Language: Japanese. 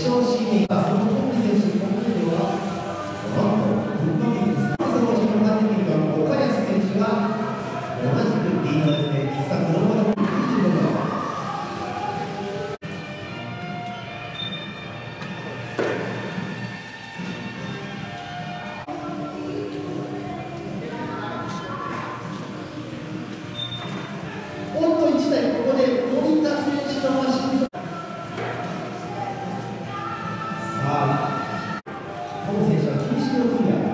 勝シーンがそのトップ選手、今回ではなんと群馬県です。その後ろに立っている岡安選手が同じくリーダーですね。一作の25番。1台ここで森田選手のマシン。さあ、この選手は禁止のクリア。